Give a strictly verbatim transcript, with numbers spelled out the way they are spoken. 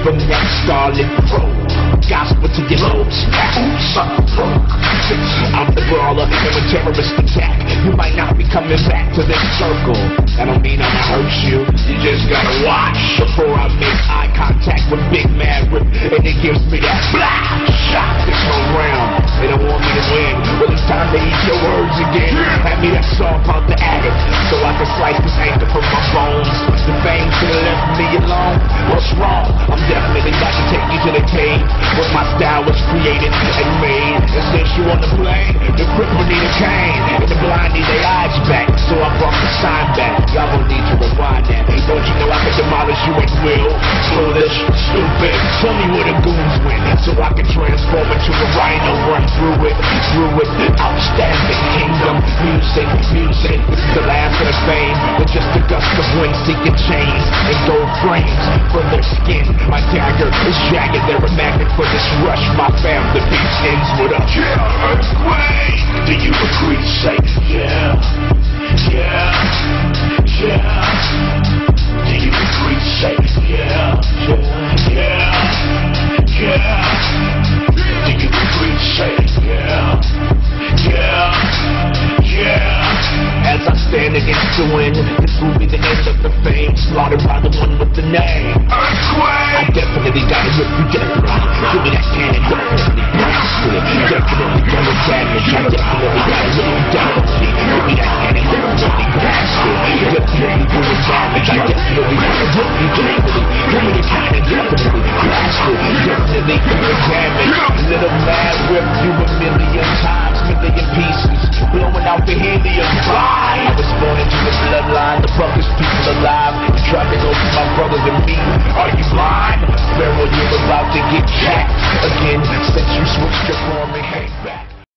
from that scarlet road. Gospel to your lobes. I'm the brawler, and when terrorists attack, you might not be coming back to this circle. I don't mean I'ma hurt you, you just gotta watch before I make eye contact with Big Mad Rip, and it gives me that blah shot this whole round. They don't want me to win, well it's time to eat your words again. Hand me that song called The Addict, so I can slice this anchor from my bones. The fame should've left me alone. What's wrong? I'm definitely about to take you to the cave where my style was created and made. And since you on the plane, the cripple need a cane, and the blind need their eyes back, so I brought the sign back. Y'all won't need to rewind that. Don't you know I can demolish you at will? Foolish, stupid. Tell me where the goons went, so I can transform into a rhino, run through it, through it. Outstanding kingdom, music, music. This is the last of the fame, with just a gust of wind seeking chains and gold frames for their skin. My dagger is jagged, they're a magnet for this rush. My family beats ends with a yeah, earthquake. Do you agree? Say yeah, yeah, yeah. Do you agree? Say yeah, yeah, yeah, yeah. Do you agree? Say yeah, yeah, yeah. As I stand against the wind, this will be the end of the fame, slaughtered by the one with the name Earthquake. I definitely gotta rip you down. Give me that cannon, definitely blast it. Definitely gonna damage. I definitely gotta rip you down. Give me that cannon, definitely blast it. Definitely gonna damage. I definitely gotta rip you down. Give me the cannon, definitely blast it. Definitely gonna damage. Little Mad Rip you a million times, million pieces, blowing out the helium. I was born into the bloodline, the fuckest people alive. You tried to go to my brothers and me. Are you blind? Pharaoh, you're about to get jacked again since you switched your form and hey.